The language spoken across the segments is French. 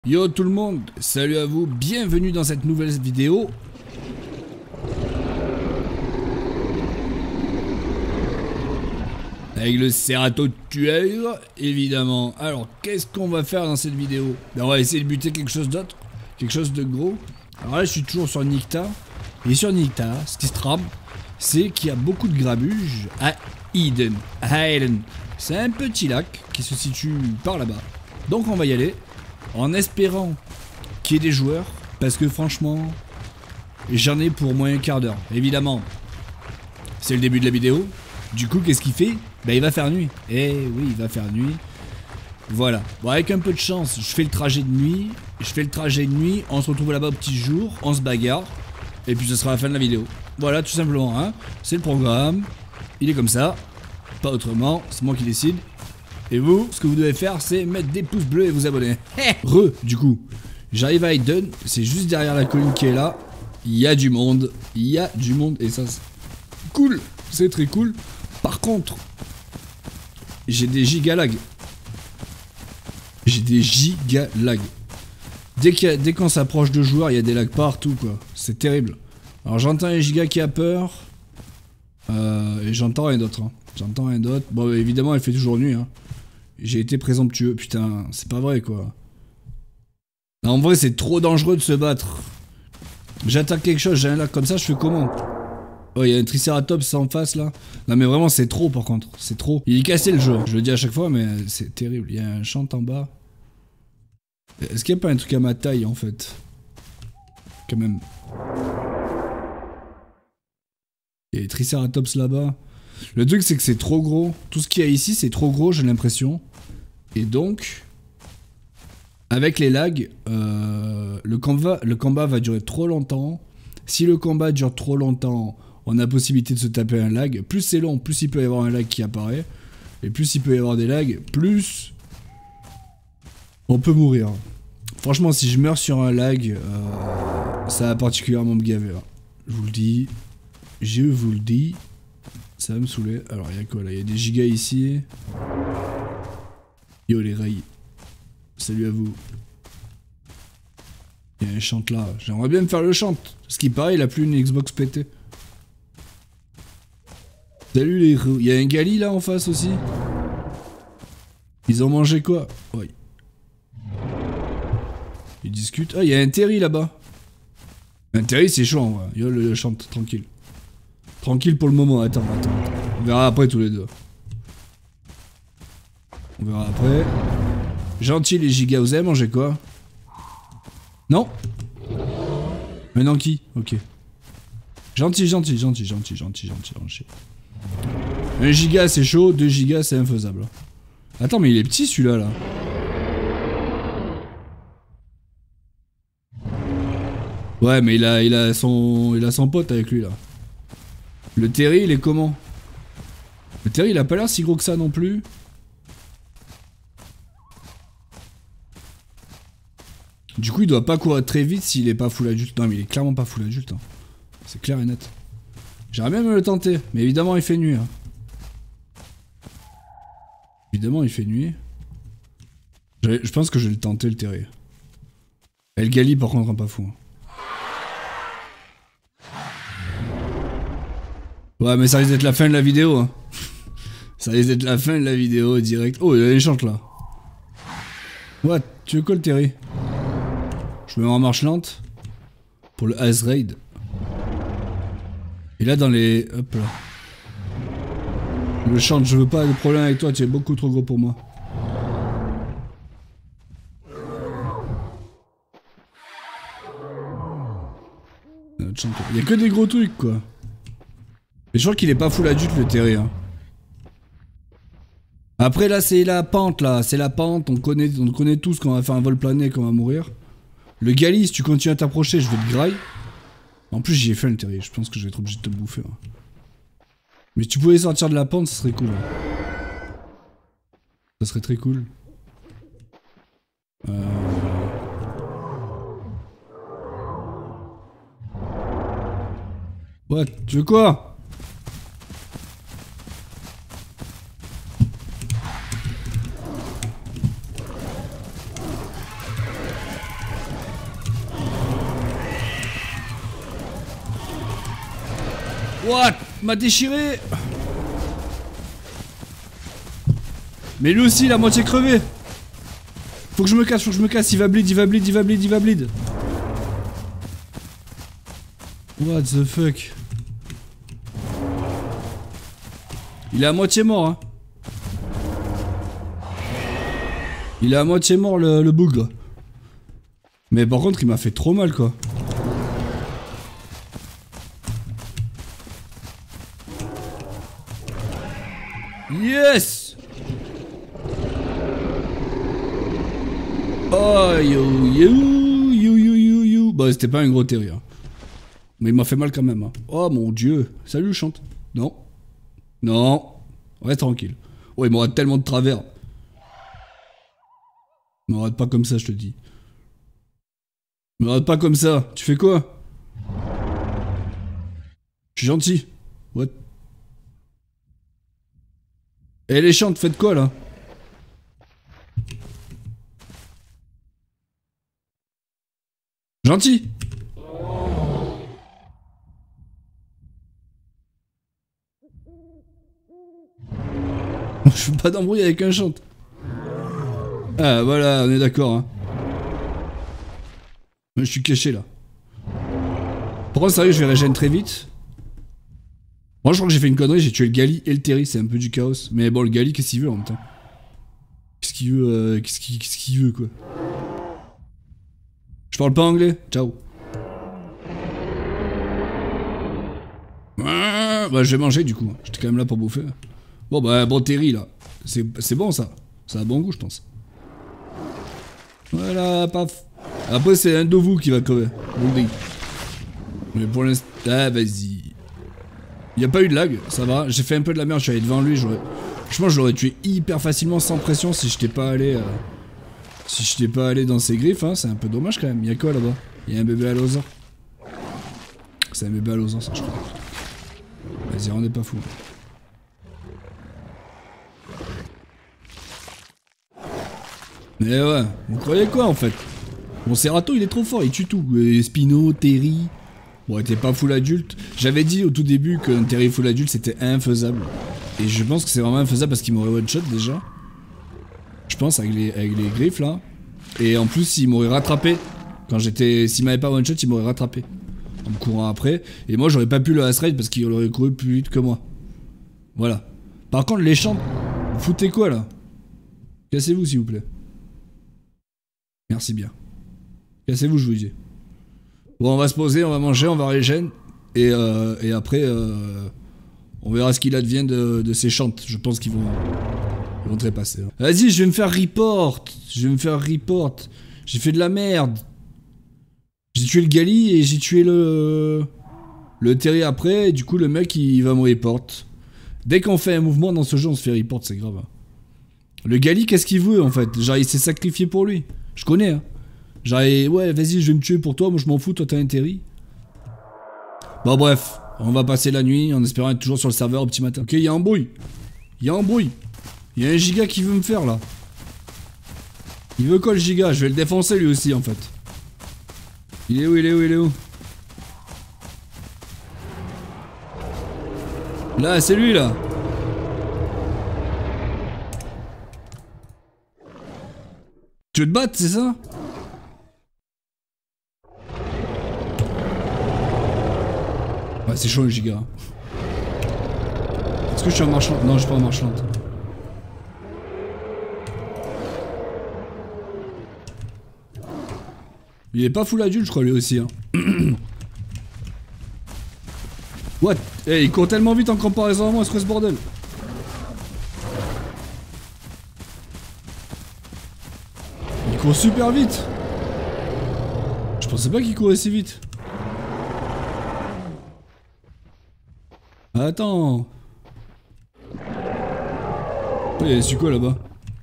Yo tout le monde, salut à vous, bienvenue dans cette nouvelle vidéo. Avec le Cerato tueur, évidemment. Alors, qu'est-ce qu'on va faire dans cette vidéo? Ben, on va essayer de buter quelque chose d'autre, quelque chose de gros. Alors là, je suis toujours sur Nikta. Et sur Nikta, ce qui se trame, c'est qu'il y a beaucoup de grabuge à Eden. C'est un petit lac qui se situe par là-bas. Donc on va y aller. En espérant qu'il y ait des joueurs, parce que franchement, j'en ai pour moins un quart d'heure. Évidemment, c'est le début de la vidéo. Du coup, qu'est-ce qu'il fait? Ben, il va faire nuit. Eh oui, il va faire nuit. Voilà. Bon, avec un peu de chance, je fais le trajet de nuit. On se retrouve là-bas au petit jour, on se bagarre. Et puis ce sera la fin de la vidéo. Voilà, tout simplement, hein. C'est le programme. Il est comme ça. Pas autrement, c'est moi qui décide. Et vous, ce que vous devez faire, c'est mettre des pouces bleus et vous abonner. Du coup, j'arrive à Eden, c'est juste derrière la colline qui est là. Il y a du monde, et ça, c'est cool, c'est très cool. Par contre, j'ai des giga lag. Dès qu'on s'approche de joueurs, il y a des lags partout, quoi. C'est terrible. Alors j'entends un giga qui a peur. Et j'entends rien d'autre. Hein. Bon, évidemment, il fait toujours nuit, hein. J'ai été présomptueux, putain, c'est pas vrai quoi. En vrai, c'est trop dangereux de se battre. J'attaque quelque chose, j'ai un lac comme ça, je fais comment? Oh, il y a un Triceratops en face là. Non, mais vraiment, c'est trop par contre, c'est trop. Il est cassé le jeu, je le dis à chaque fois, mais c'est terrible. Il y a un chant en bas. Est-ce qu'il n'y a pas un truc à ma taille en fait? Quand même. Il y a les Triceratops là-bas. Le truc, c'est que c'est trop gros. Tout ce qu'il y a ici, c'est trop gros, j'ai l'impression. Et donc, avec les lags, le combat va durer trop longtemps. Si le combat dure trop longtemps, on a possibilité de se taper un lag. Plus c'est long, plus il peut y avoir un lag qui apparaît. Et plus il peut y avoir des lags, plus on peut mourir. Franchement, si je meurs sur un lag, ça va particulièrement me gaver. Je vous le dis. Je vous le dis. Ça va me saouler. Alors, il y a quoi là? Il y a des gigas ici. Yo les rails. Salut à vous. Il y a un chant là. J'aimerais bien me faire le chant. Ce qui paraît, il a plus une Xbox pétée. Salut les roues. Il y a un gali là en face aussi. Ils ont mangé quoi? Oui. Ils discutent. Ah, il y a un Terry là-bas. Un Terry, c'est chaud en vrai. Yo le chant, tranquille. Tranquille pour le moment. Attends. On verra après tous les deux. On verra après. Gentil les gigas, vous avez mangé quoi? Non? Maintenant qui? Ok. Gentil. 1 giga c'est chaud, 2 gigas c'est infaisable. Attends, mais il est petit celui-là là. Ouais, mais il a son pote avec lui là. Le Terry il est comment? Le Terry il a pas l'air si gros que ça non plus. Du coup, il doit pas courir très vite s'il est pas full adulte. Non, mais il est clairement pas full adulte. Hein. C'est clair et net. J'aimerais bien me le tenter, mais évidemment, il fait nuit. Hein. Évidemment, il fait nuit. Je pense que je vais le tenter, le Terry. El Gali, par contre, pas fou. Hein. Ouais, mais ça risque d'être la fin de la vidéo. Hein. Ça risque d'être la fin de la vidéo direct. Oh, il y a des chantes là. What? Tu veux quoi, le Terry? Je me mets en marche lente pour le Ice Raid. Et là dans les... Hop là. Le chant, je veux pas de problème avec toi, tu es beaucoup trop gros pour moi. Il y a que des gros trucs quoi. Mais je crois qu'il est pas full adulte le Terry. Hein. Après là c'est la pente là, c'est la pente, on connaît tous qu'on va faire un vol plané, qu'on va mourir. Le Gali, si tu continues à t'approcher, je vais te graille. En plus, j'y ai fait le Terry. Je pense que je vais être obligé de te bouffer. Hein. Mais si tu pouvais sortir de la pente, ça serait cool. Hein. Ça serait très cool. What? Tu veux quoi? What? M'a déchiré. Mais lui aussi il a moitié crevé. Faut que je me casse, faut que je me casse. Il va bleed, il va bleed, il va bleed, il va bleed. What the fuck? Il est à moitié mort hein. Il est à moitié mort le bougre. Mais par contre il m'a fait trop mal quoi. Yes! Oh yo yo yo yo yo yo. Bah c'était pas un gros terrier. Hein. Mais il m'a fait mal quand même. Hein. Oh mon dieu. Salut chante. Non. Non. Reste tranquille. Oh il m'aura tellement de travers. Me regarde pas comme ça je te dis. Me regarde pas comme ça. Tu fais quoi? Je suis gentil. What? Eh les chantes, faites quoi là? Gentil. Je veux pas d'embrouille avec un chante. Ah voilà, on est d'accord hein. Je suis caché là. Pour contre sérieux je vais régénérer très vite. Moi je crois que j'ai fait une connerie, j'ai tué le Gali et le Terry, c'est un peu du chaos. Mais bon le Gali qu'est-ce qu'il veut en même temps? Qu'est-ce qu'il veut qu'est-ce qu'il veut quoi? Je parle pas anglais, ciao. Bah je vais manger du coup, j'étais quand même là pour bouffer. Bon bah bon Terry là, c'est bon ça. Ça a bon goût je pense. Voilà, paf. Après c'est un de vous qui va crever. Mais pour l'instant... Ah vas-y. Il y a pas eu de lag, ça va. J'ai fait un peu de la merde, je suis allé devant lui. Franchement je l'aurais tué hyper facilement sans pression si je t'ai pas allé... Si je t'ai pas allé dans ses griffes, hein. C'est un peu dommage quand même. Il y a quoi là-bas? Il y a un bébé allosaure. C'est un bébé allosaure ça je crois. Vas-y rendez pas fou. Mais ouais, vous croyez quoi en fait? Mon Serato il est trop fort, il tue tout. Spino, Terry. Bon, il était pas full adulte. J'avais dit au tout début qu'un Terry full adulte c'était infaisable. Et je pense que c'est vraiment infaisable parce qu'il m'aurait one shot déjà. Je pense avec les griffes là. Et en plus il m'aurait rattrapé. Quand j'étais. S'il m'avait pas one shot, il m'aurait rattrapé. En me courant après. Et moi j'aurais pas pu le raid parce qu'il aurait couru plus vite que moi. Voilà. Par contre les champs. Vous foutez quoi là? Cassez-vous s'il vous plaît. Merci bien. Cassez-vous, je vous dis. Bon, on va se poser, on va manger, on va régénérer. Et après, on verra ce qu'il advient de ces chantes. Je pense qu'ils vont trépasser. Hein. Vas-y, je vais me faire report. Je vais me faire report. J'ai fait de la merde. J'ai tué le Gali et j'ai tué le Terry après. Et du coup, le mec, il va me report. Dès qu'on fait un mouvement dans ce jeu, on se fait report, c'est grave. Hein. Le Gali, qu'est-ce qu'il veut en fait? Genre, il s'est sacrifié pour lui. Je connais, hein. Genre, ouais, vas-y, je vais me tuer pour toi, moi je m'en fous, toi t'as un Terry. Bon, bref, on va passer la nuit en espérant être toujours sur le serveur au petit matin. Ok, il y a un bruit. Il y a un bruit. Il y a un giga qui veut me faire là. Il veut quoi le giga? Je vais le défoncer lui aussi en fait. Il est où, il est où, il est où? Là, c'est lui là. Tu veux te battre, c'est ça? Ouais, c'est chaud le giga. Est-ce que je suis en marche lente? Non, je suis pas en marche lente. Il est pas full adulte, je crois, lui aussi. Hein. What? Eh, il court tellement vite en comparaison à moi, ce bordel. Il court super vite. Je pensais pas qu'il courait si vite. Attends. Il y a su quoi là-bas?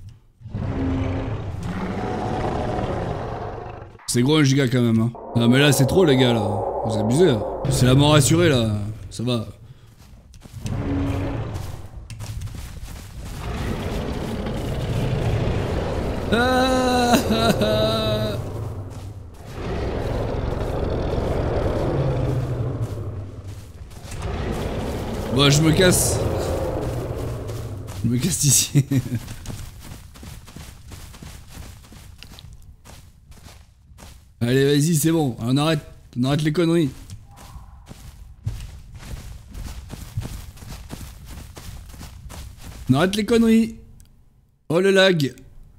C'est gros un giga quand même hein. Non mais là c'est trop les gars là. Vous abusez là. C'est la mort assurée là. Ça va. Bon, je me casse. Je me casse d'ici. Allez, vas-y, c'est bon. On arrête les conneries. On arrête les conneries. Oh le lag.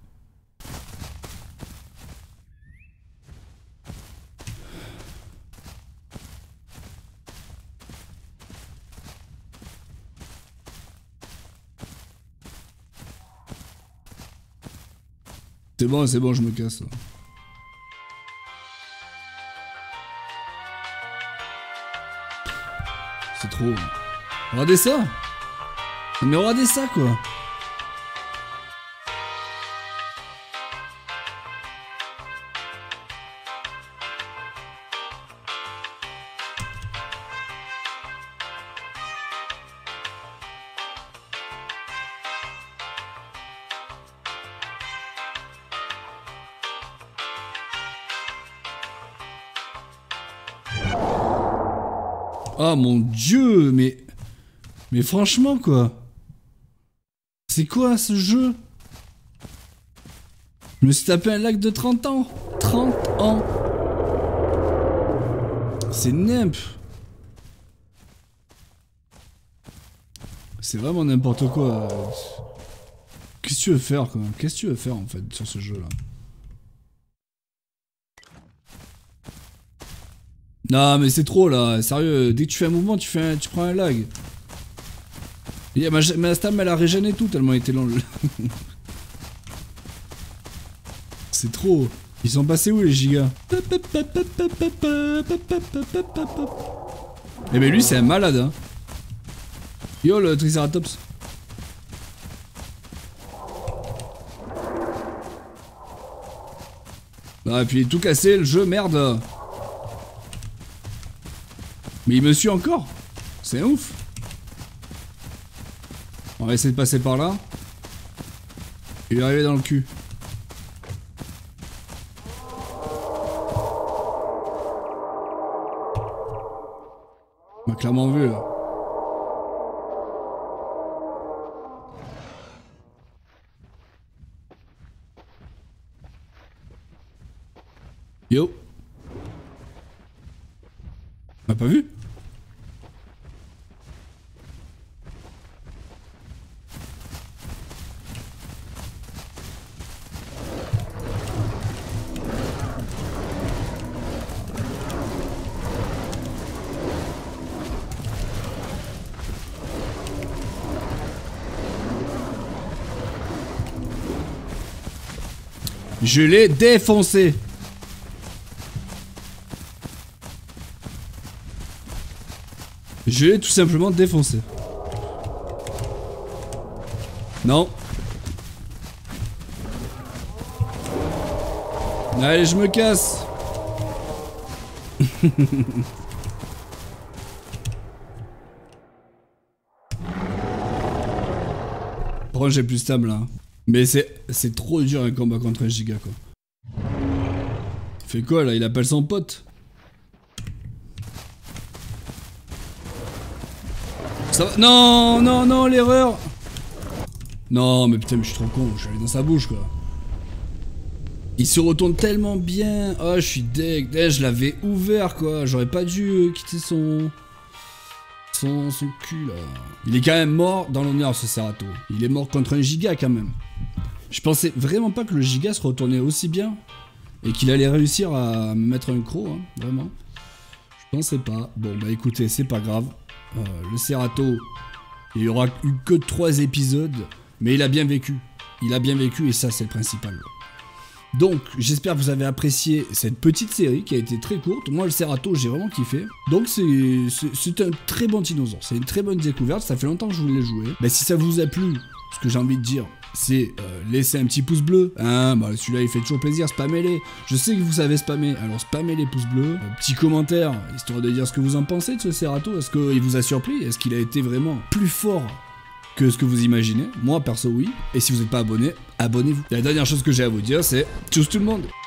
C'est bon, je me casse. C'est trop. Regardez ça. Mais regardez ça quoi. Oh mon dieu, mais franchement quoi. C'est quoi ce jeu? Je me suis tapé un lag de 30 ans. 30 ans. C'est nimp. C'est vraiment n'importe quoi. Qu'est-ce que tu veux faire quoi? Qu'est-ce que tu veux faire en fait sur ce jeu là? Non mais c'est trop là, sérieux, dès que tu fais un mouvement tu prends un lag. Et ma stam elle a régéné tout tellement il était long. C'est trop. Ils sont passés où les gigas? Eh mais lui c'est un malade hein. Yo le Triceratops. Ah et puis tout cassé le jeu, merde. Mais il me suit encore. C'est ouf. On va essayer de passer par là. Et lui arriver dans le cul. On m'a clairement vu là. Yo. On m'a pas vu? Je l'ai défoncé. Je l'ai tout simplement défoncé. Non. Allez, je me casse. Par contre, j'ai plus stable là. Mais c'est trop dur un combat contre un giga quoi. Il fait quoi là? Il appelle son pote. Ça va? Non, non, non, l'erreur. Non, mais putain, mais je suis trop con. Je suis allé dans sa bouche quoi. Il se retourne tellement bien. Oh, je suis deg. Je l'avais ouvert quoi. J'aurais pas dû quitter son cul là. Il est quand même mort dans l'honneur ce Cerato. Il est mort contre un giga quand même. Je pensais vraiment pas que le giga se retournait aussi bien et qu'il allait réussir à me mettre un croc, hein, vraiment. Je pensais pas. Bon bah écoutez, c'est pas grave. Le Cerato, il y aura eu que 3 épisodes, mais il a bien vécu. Il a bien vécu et ça c'est le principal. Donc j'espère que vous avez apprécié cette petite série qui a été très courte. Moi le Cerato j'ai vraiment kiffé. Donc c'est un très bon dinosaure. C'est une très bonne découverte. Ça fait longtemps que je voulais jouer. Mais si ça vous a plu, ce que j'ai envie de dire, c'est laisser un petit pouce bleu. Hein, bah celui-là il fait toujours plaisir, spammez-les. Je sais que vous savez spammer, alors spammez les pouces bleus. Petit commentaire, histoire de dire ce que vous en pensez de ce Cerato. Est-ce qu'il vous a surpris? Est-ce qu'il a été vraiment plus fort que ce que vous imaginez? Moi perso oui. Et si vous n'êtes pas abonné, abonnez-vous. La dernière chose que j'ai à vous dire c'est tchuss tout le monde.